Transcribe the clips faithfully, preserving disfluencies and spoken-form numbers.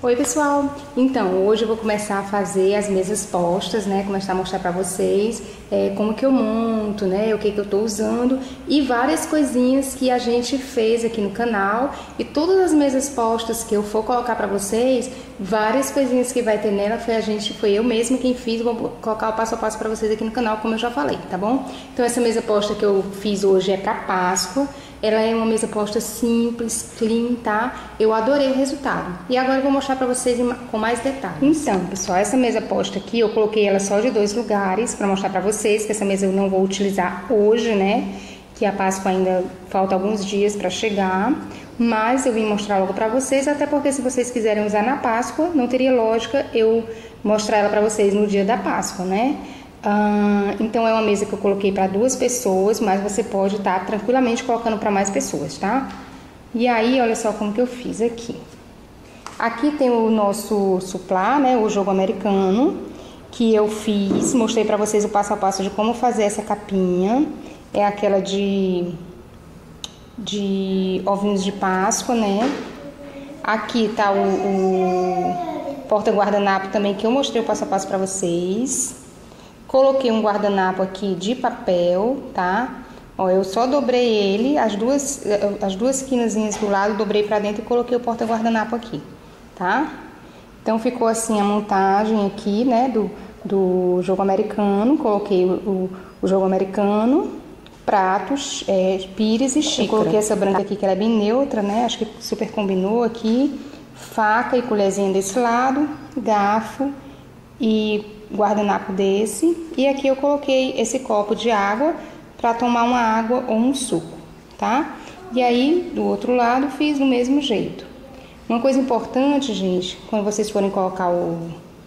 Oi pessoal, então hoje eu vou começar a fazer as mesas postas, né, começar a mostrar pra vocês é, como que eu monto, né, o que que eu tô usando e várias coisinhas que a gente fez aqui no canal. E todas as mesas postas que eu for colocar pra vocês, várias coisinhas que vai ter nela foi a gente, foi eu mesma quem fiz. Vou colocar o passo a passo pra vocês aqui no canal, como eu já falei, tá bom? Então essa mesa posta que eu fiz hoje é pra Páscoa. Ela é uma mesa posta simples, clean, tá? Eu adorei o resultado. E agora eu vou mostrar pra vocês com mais detalhes. Então, pessoal, essa mesa posta aqui, eu coloquei ela só de dois lugares pra mostrar pra vocês, que essa mesa eu não vou utilizar hoje, né? Que a Páscoa ainda falta alguns dias pra chegar. Mas eu vim mostrar logo pra vocês, até porque se vocês quiserem usar na Páscoa, não teria lógica eu mostrar ela pra vocês no dia da Páscoa, né? Ah, então é uma mesa que eu coloquei para duas pessoas, mas você pode estar tranquilamente colocando para mais pessoas, tá? E aí, olha só como que eu fiz aqui. Aqui tem o nosso suplá, né, o jogo americano, que eu fiz, mostrei para vocês o passo a passo de como fazer essa capinha. É aquela de, de ovinhos de Páscoa, né? Aqui tá o, o porta-guardanapo também, que eu mostrei o passo a passo para vocês. Coloquei um guardanapo aqui de papel, tá? Ó, eu só dobrei ele, as duas, as duas quinazinhas do lado, dobrei pra dentro e coloquei o porta-guardanapo aqui, tá? Então ficou assim a montagem aqui, né, do, do jogo americano. Coloquei o, o jogo americano, pratos, é, pires e xícara. Eu coloquei essa branca aqui que ela é bem neutra, né? Acho que super combinou aqui. Faca e colherzinha desse lado, garfo e guardanapo desse. E aqui eu coloquei esse copo de água para tomar uma água ou um suco, tá? E aí do outro lado fiz do mesmo jeito. Uma coisa importante, gente, quando vocês forem colocar o,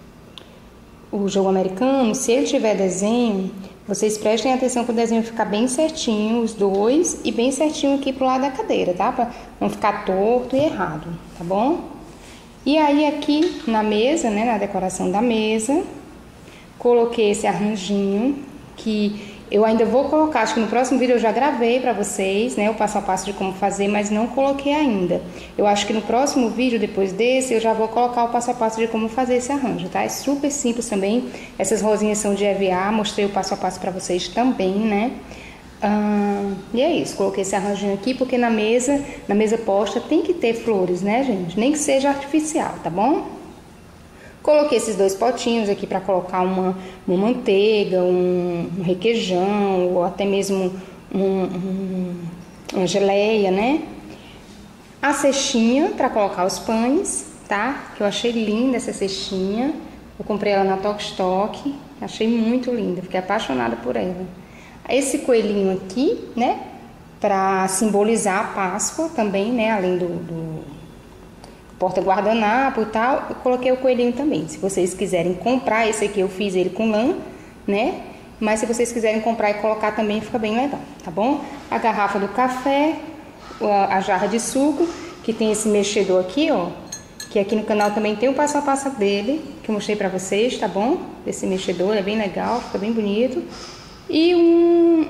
o jogo americano, se ele tiver desenho, vocês prestem atenção que o desenho ficar bem certinho, os dois, e bem certinho aqui pro lado da cadeira, tá? Pra não ficar torto e errado, tá bom? E aí aqui na mesa, né, na decoração da mesa, coloquei esse arranjinho que eu ainda vou colocar, acho que no próximo vídeo eu já gravei pra vocês, né, o passo a passo de como fazer, mas não coloquei ainda. Eu acho que no próximo vídeo, depois desse, eu já vou colocar o passo a passo de como fazer esse arranjo, tá? É super simples também, essas rosinhas são de E V A, mostrei o passo a passo pra vocês também, né? Ah, e é isso, coloquei esse arranjinho aqui porque na mesa, na mesa posta tem que ter flores, né, gente? Nem que seja artificial, tá bom? Coloquei esses dois potinhos aqui para colocar uma, uma manteiga, um, um requeijão ou até mesmo um, um, uma geleia, né? A cestinha para colocar os pães, tá? Que eu achei linda essa cestinha. Eu comprei ela na Tok Stock, achei muito linda, fiquei apaixonada por ela. Esse coelhinho aqui, né? Para simbolizar a Páscoa também, né? Além do... do porta-guardanapo e tal, eu coloquei o coelhinho também. Se vocês quiserem comprar, esse aqui eu fiz ele com lã, né? Mas se vocês quiserem comprar e colocar também, fica bem legal, tá bom? A garrafa do café, a, a jarra de suco, que tem esse mexedor aqui, ó. Que aqui no canal também tem o passo a passo dele, que eu mostrei pra vocês, tá bom? Esse mexedor é bem legal, fica bem bonito. E um...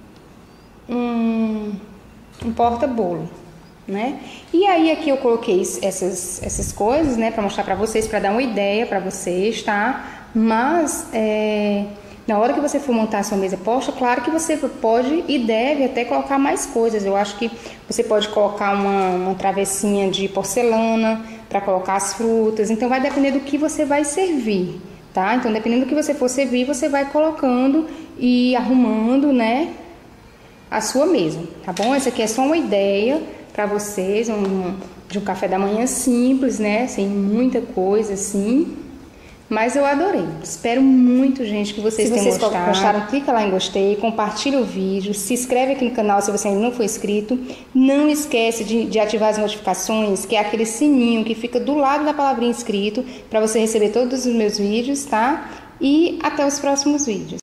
Um, um porta-bolo, né? E aí aqui eu coloquei essas, essas coisas, né, para mostrar para vocês, para dar uma ideia para vocês, tá? Mas é, na hora que você for montar a sua mesa posta, claro que você pode e deve até colocar mais coisas. Eu acho que você pode colocar uma, uma travessinha de porcelana para colocar as frutas. Então vai depender do que você vai servir, tá? Então dependendo do que você for servir, você vai colocando e arrumando, né, a sua mesa, tá bom? Essa aqui é só uma ideia para vocês, um, de um café da manhã simples, né? Sem muita coisa assim. Mas eu adorei. Espero muito, gente, que vocês tenham gostado. Se vocês gostaram, clica lá em gostei, compartilha o vídeo, se inscreve aqui no canal se você ainda não for inscrito. Não esquece de, de ativar as notificações, que é aquele sininho que fica do lado da palavrinha inscrito, para você receber todos os meus vídeos, tá? E até os próximos vídeos.